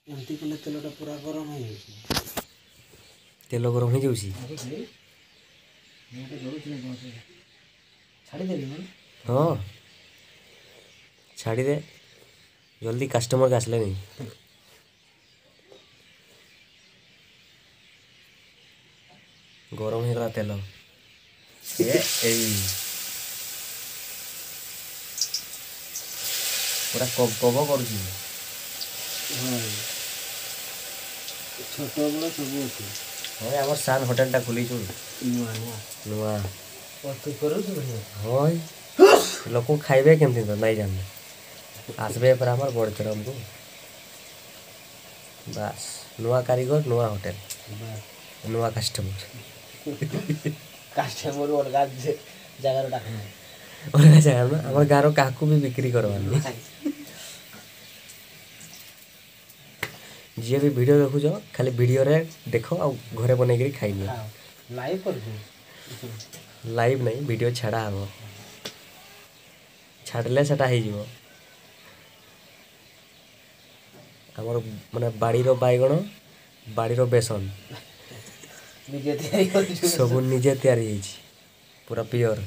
ଏମିତି କଲେ ତେଲଟା ପୁରା ଗରମ ହେଇଯାଉଛି। ତେଲ ଗରମ ହେଇଯାଉଛି। ଛାଡ଼ିଦେଲି ମାନେ ହଁ ଛାଡ଼ିଦେ ଜଲ୍ଦି କଷ୍ଟମର୍ ଆସିଲେନି। ଗରମ ହେଇଗଲା ତେଲ ଏଇ ପୁରା କବ କରୁଛି। ହଁ ଛୋଟ ବଡ଼ ସବୁ ଅଛି। ହଁ ଆମର ସାନ୍ ହୋଟେଲଟା ଖୋଲିଛୁ ନୂଆ ନୂଆ ନୂଆ। ତୁ କରୁଛୁ ବଢ଼ିଆ। ହଁ ଲୋକ ଖାଇବେ କେମିତି ତ ନାଇଁ ଜାଣିଲେ ଆସିବେ ପରେ ଆମର ବଡ଼ଚରମକୁ ବାସ୍ ନୂଆ କାରିଗର ନୂଆ ହୋଟେଲ ନୂଆ କଷ୍ଟମର। କାଷ୍ଟମର ଅଲଗା ଜାଗାରେ ଡାକୁନୁ। ଅଲଗା ଜାଗାରେ ନା ଆମର ଗାଁର କାହାକୁ ବି ବିକ୍ରି କରବାନି। ଯିଏ ବି ଭିଡ଼ିଓ ଦେଖୁଛ ଖାଲି ଭିଡ଼ିଓରେ ଦେଖ ଆଉ ଘରେ ବନେଇକିରି ଖାଇନିଅ। ଲାଇଭ୍ କରୁଛୁ। ଲାଇଭ୍ ନାହିଁ ଭିଡ଼ିଓ ଛଡ଼ା ହେବ ଛାଡ଼ିଲେ ସେଟା ହେଇଯିବ। ଆମର ମାନେ ବାଡ଼ିର ବାଇଗଣ ବାଡ଼ିର ବେସନ ନିଜେ ତିଆରି କରୁଛୁ ସବୁ ନିଜେ ତିଆରି ହେଇଛି ପୁରା ପିଓର।